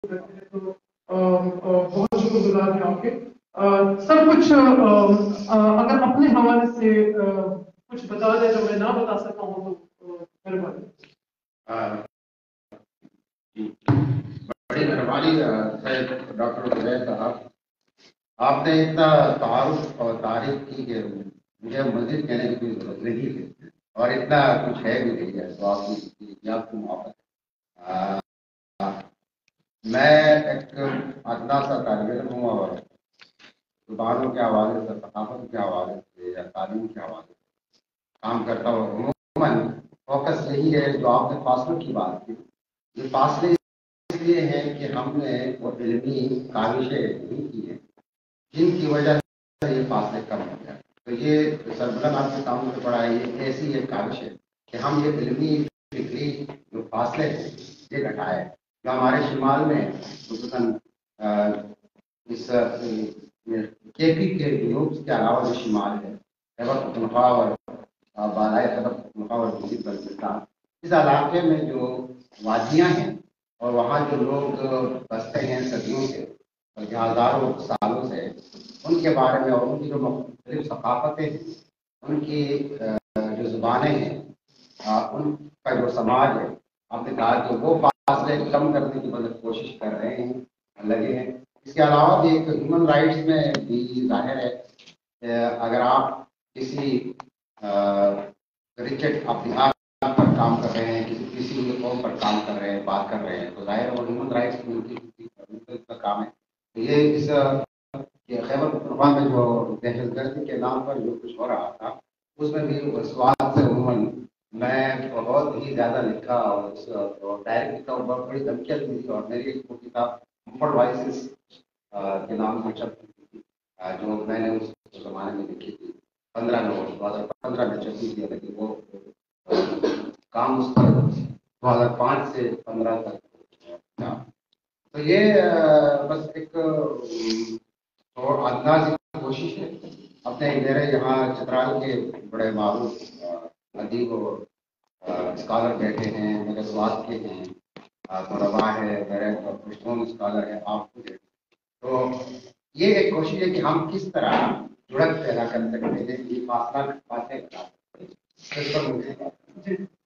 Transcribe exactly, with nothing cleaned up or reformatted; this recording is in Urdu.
تو بہت شکر گزار ہیں آپ کے. سر کچھ اگر اپنے حوالے سے کچھ بتا دیں جو میں نہ بتا سکتا ہوں تو مہربانی. بڑی مہربانی ڈاکٹر زبیر صاحب، آپ نے اتنا تعارف اور تعریف کی کہ مجھے مزید کہنے کی کوئی ضرورت نہیں ہے، اور اتنا کچھ ہے بھی نہیں ہے تو آپ کی آپ کی محبت. میں ایک ادنا سا طالب علم ہوں، اور زبانوں کے حوالے سے، ثقافت کے حوالے سے یا تعلیم کے حوالے سے کام کرتا ہوں. عموماً فوکس یہی ہے جو آپ نے فاصلوں کی بات کی. یہ فاصلے اس لیے ہیں کہ ہم نے وہ علمی کاوشیں نہیں کی ہیں جن کی وجہ سے یہ فاصلے کم ہو جائے. تو یہ سربلند آپ کے سامنے سے پڑا ہے، یہ ایسی ایک کاوش ہے کہ ہم یہ علمی فکری جو فاصلے ہیں یہ گھٹائے. جو ہمارے شمال میں خصوصاً اس کے پی کے جنوب کے علاوہ جو شمال ہے، خیبر پختونخوا اور بالائے خیبر پختونخوا اور جنوبی بلوچستان، اس علاقے میں جو وادیاں ہیں اور وہاں جو لوگ بستے ہیں صدیوں سے اور ہزاروں سالوں سے، ان کے بارے میں اور ان کی جو مختلف ثقافتیں ہیں، ان کی جو زبانیں ہیں، ان کا جو سماج ہے، آپ نے کہا کہ وہ فاصلے کم کرنے کی مدد کوشش کر رہے ہیں، لگے ہیں. اس کے علاوہ بھی ایک ہیومن رائٹس میں بھی ظاہر ہے، اگر آپ کسی رچٹ اپنی آپ پر کام کر رہے ہیں، کسی کسی قوم پر کام کر رہے ہیں، بات کر رہے ہیں، تو ظاہر ہے وہ ہیومن رائٹس کی کا کام ہے. یہ اس خیبر پختونخوا میں جو دہشت گردی کے نام پر جو کچھ ہو رہا تھا، اس میں بھی سوال سے عموماً میں بہت ہی زیادہ لکھا اور ڈائریکٹ لکھا اور بہت بڑی دھمکیاں بھی دی. اور میری ایک کتاب ممفرڈ وائسز کے نام سے چھپ تھی، جو میں نے اس زمانے میں لکھی تھی. پندرہ نومبر دو ہزار پندرہ میں چھپی تھی، لیکن وہ کام اس پر دو ہزار پانچ سے پندرہ تک تھا. تو یہ بس ایک اور انداز کی کوشش ہے. اپنے میرے یہاں چترال کے بڑے معروف ادیب و اسکالر بیٹھے ہیں، میرے سواد کے ہیں، طلبا ہے، میرے پشتون اسکالر ہے، آپ کو. تو یہ ایک کوشش ہے کہ ہم کس طرح جڑت پیدا کر سکتے ہیں، یہ فاصلہ فاصلے جی